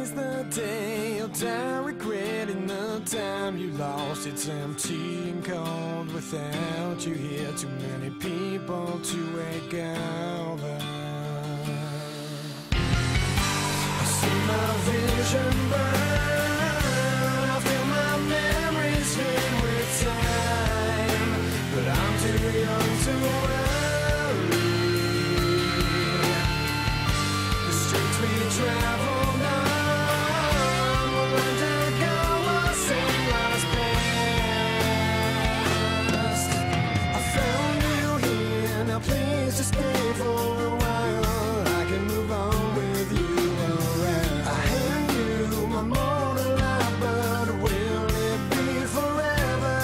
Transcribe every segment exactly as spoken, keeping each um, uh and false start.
Seize the day you'll die regretting the time you lost. It's empty and cold without you here. Too many people to wake over. I see my vision burn. I feel my memories fade with time, but I'm too young to worry. The streets we travel on will undergo a same lost past. I found you here, now please just stay for a while. I can move on with you around. I hand you my mortal life, but will it be forever?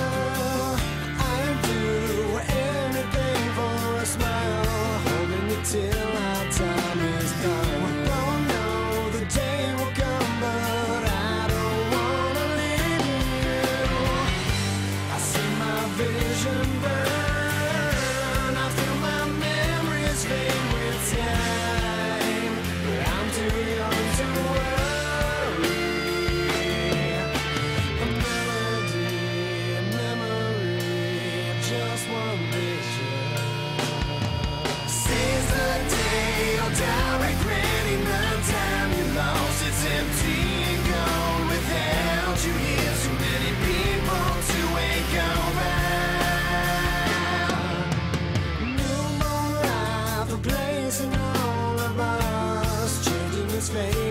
I'd do anything for a smile, holding you till our time is done. We both know the day will come, but I don't wanna leave you. I see my vision burn. I feel my memories fade with time, but I'm too young to worry. A melody, a memory, just one vision. Seize the day you'll die regretting the time you lost. It's empty and gone without you here. Too many people to wake around. Newborn life replacing all of us, changing its fate.